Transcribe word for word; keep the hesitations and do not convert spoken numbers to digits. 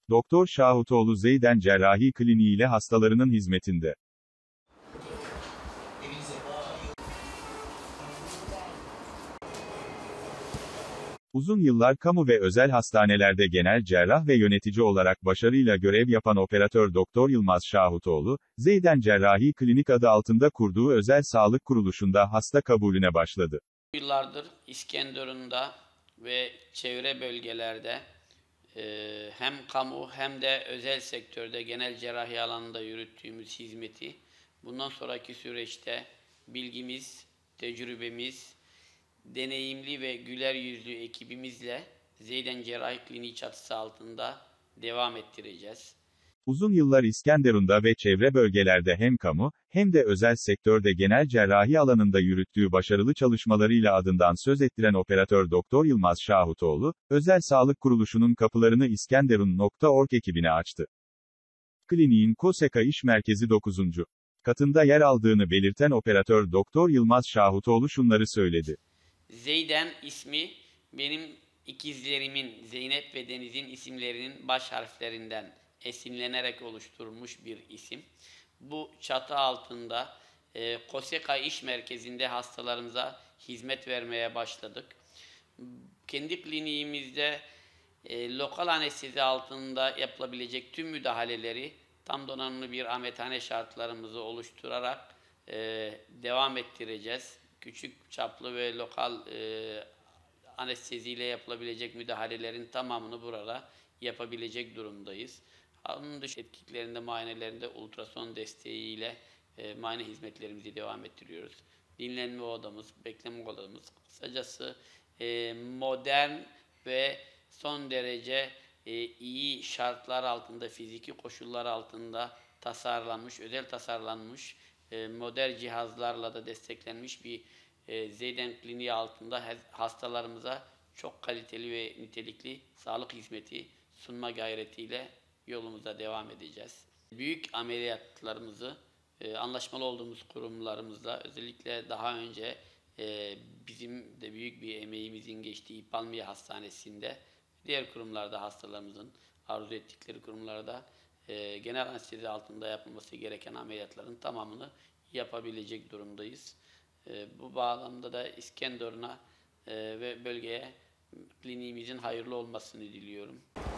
Doktor Şahutoğlu Zeyden Cerrahi Kliniği ile hastalarının hizmetinde. Uzun yıllar kamu ve özel hastanelerde genel cerrah ve yönetici olarak başarıyla görev yapan operatör Doktor Yılmaz Şahutoğlu, Zeyden Cerrahi Klinik adı altında kurduğu özel sağlık kuruluşunda hasta kabulüne başladı. Yıllardır İskenderun'da ve çevre bölgelerde e, hem kamu hem de özel sektörde genel cerrahi alanında yürüttüğümüz hizmeti bundan sonraki süreçte bilgimiz, tecrübemiz, deneyimli ve güler yüzlü ekibimizle Zeyden Cerrahi Kliniği çatısı altında devam ettireceğiz. Uzun yıllar İskenderun'da ve çevre bölgelerde hem kamu, hem de özel sektörde genel cerrahi alanında yürüttüğü başarılı çalışmalarıyla adından söz ettiren operatör Doktor Yılmaz Şahutoğlu, özel sağlık kuruluşunun kapılarını iskenderun nokta org ekibine açtı. Kliniğin KOSEKA İş Merkezi dokuzuncu katında yer aldığını belirten operatör Doktor Yılmaz Şahutoğlu şunları söyledi. Zeyden ismi benim ikizlerimin Zeynep ve Deniz'in isimlerinin baş harflerinden esinlenerek oluşturulmuş bir isim. Bu çatı altında e, KOSEKA İş Merkezi'nde hastalarımıza hizmet vermeye başladık. Kendi kliniğimizde e, lokal anestezi altında yapılabilecek tüm müdahaleleri tam donanımlı bir ameliyathane şartlarımızı oluşturarak e, devam ettireceğiz. Küçük çaplı ve lokal e, anesteziyle yapılabilecek müdahalelerin tamamını burada yapabilecek durumdayız. Onun dış etkiklerinde, muayenelerinde ultrason desteğiyle e, muayene hizmetlerimizi devam ettiriyoruz. Dinlenme odamız, bekleme odamız, kısacası e, modern ve son derece e, iyi şartlar altında, fiziki koşullar altında tasarlanmış, özel tasarlanmış, e, modern cihazlarla da desteklenmiş bir e, Zeyden Kliniği altında hastalarımıza çok kaliteli ve nitelikli sağlık hizmeti sunma gayretiyle yolumuza devam edeceğiz. Büyük ameliyatlarımızı e, anlaşmalı olduğumuz kurumlarımızla, özellikle daha önce e, bizim de büyük bir emeğimizin geçtiği Palmiye Hastanesi'nde, diğer kurumlarda hastalarımızın arzu ettikleri kurumlarda e, genel anestezi altında yapılması gereken ameliyatların tamamını yapabilecek durumdayız. E, bu bağlamda da İskenderun'a e, ve bölgeye kliniğimizin hayırlı olmasını diliyorum.